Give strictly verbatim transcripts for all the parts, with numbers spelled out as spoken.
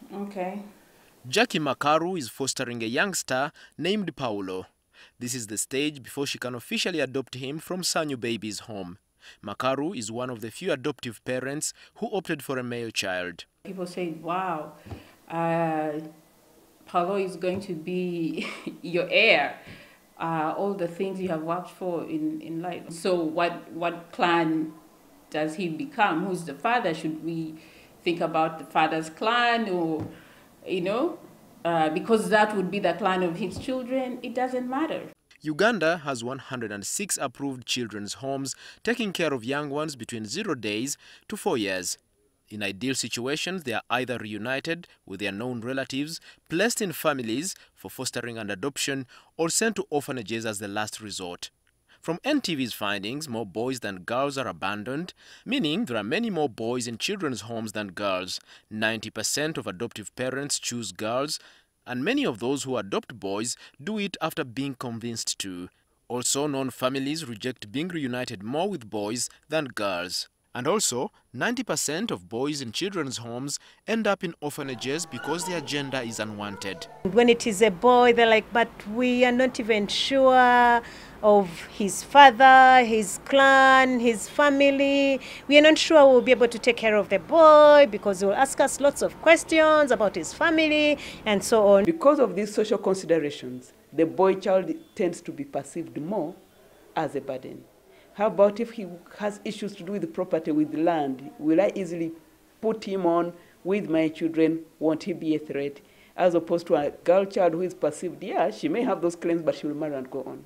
Okay. Jackie Makaru is fostering a youngster named Paulo. This is the stage before she can officially adopt him from Sanyu Baby's home. Makaru is one of the few adoptive parents who opted for a male child. People say, wow, uh, Paulo is going to be your heir. Uh, all the things you have worked for in, in life. So what, what clan does he become? Who's the father? Should we think about the father's clan or, you know, uh, because that would be the clan of his children? It doesn't matter. Uganda has one hundred six approved children's homes taking care of young ones between zero days to four years. In ideal situations, they are either reunited with their known relatives, placed in families for fostering and adoption, or sent to orphanages as the last resort. From N T V's findings, more boys than girls are abandoned, meaning there are many more boys in children's homes than girls. ninety percent of adoptive parents choose girls, and many of those who adopt boys do it after being convinced to. Also, known families reject being reunited more with boys than girls. And also, ninety percent of boys in children's homes end up in orphanages because their gender is unwanted. When it is a boy, they're like, but we are not even sure of his father, his clan, his family. We are not sure we'll be able to take care of the boy because he will ask us lots of questions about his family and so on. Because of these social considerations, the boy child tends to be perceived more as a burden. How about if he has issues to do with the property, with the land? Will I easily put him on with my children? Won't he be a threat? As opposed to a girl child who is perceived, yeah, she may have those claims, but she will marry and go on.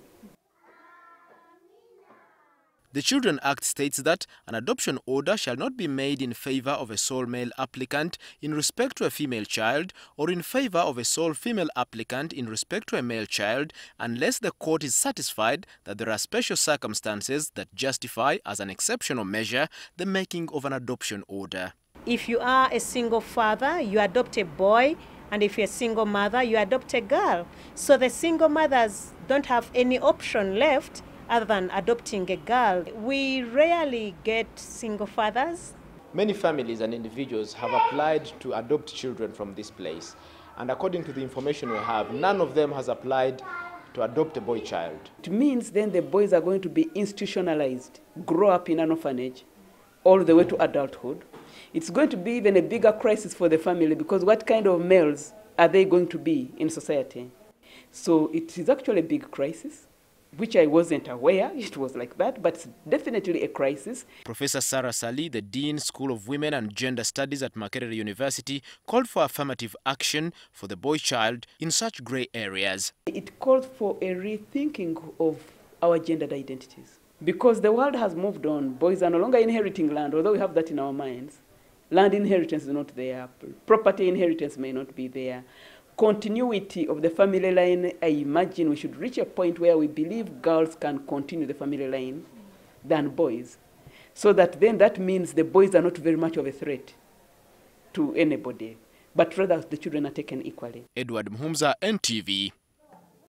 The Children Act states that an adoption order shall not be made in favor of a sole male applicant in respect to a female child or in favor of a sole female applicant in respect to a male child unless the court is satisfied that there are special circumstances that justify as an exceptional measure the making of an adoption order. If you are a single father, you adopt a boy, and if you're a single mother, you adopt a girl. So the single mothers don't have any option left other than adopting a girl. We rarely get single fathers. Many families and individuals have applied to adopt children from this place. And according to the information we have, none of them has applied to adopt a boy child. It means then the boys are going to be institutionalized, grow up in an orphanage, all the way to adulthood. It's going to be even a bigger crisis for the family because what kind of males are they going to be in society? So it is actually a big crisis, which I wasn't aware it was like that, but it's definitely a crisis. Professor Sarah Sali, the Dean, School of Women and Gender Studies at Makerere University, called for affirmative action for the boy child in such grey areas. It called for a rethinking of our gendered identities. Because the world has moved on, boys are no longer inheriting land, although we have that in our minds. Land inheritance is not there, property inheritance may not be there. Continuity of the family line, I imagine we should reach a point where we believe girls can continue the family line than boys. So that then that means the boys are not very much of a threat to anybody, but rather the children are taken equally. Edward Muhumuza, N T V.